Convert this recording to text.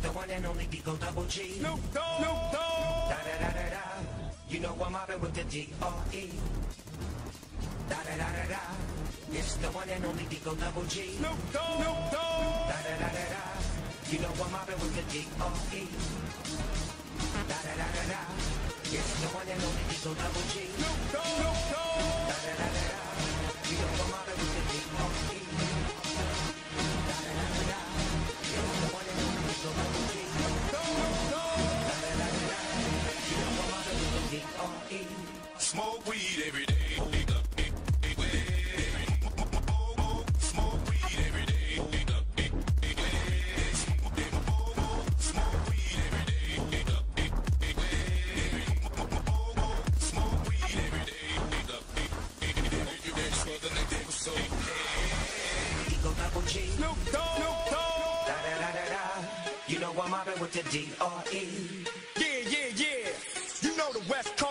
the one and only Eagle Double G. Snoop Dogg. Snoop Dogg. Da da da da da. You know I'm mobbing with the D.R.E. Da da da da da. It's the one and only Eagle Double G. Snoop Dogg. Snoop Dogg. Da da da da da. You know I'm mobbing with the D.R.E. Da da da da da. It's the one and only Eagle Double G. Snoop Dogg. Snoop Dogg. Da da da da da. You know I'm mobbing with the D.R.E. Da da da da da. It's the one and only Eagle Double G. Snoop Dogg. Da da da da da. You know I'm mobbing with the D.R.E. Smoke weed every day. Eagle Double G. Snoop Dogg. Snoop Dogg. Da da da da da. You know I'm mobbing with the D.R.E. Yeah, yeah, yeah. You know the West Coast.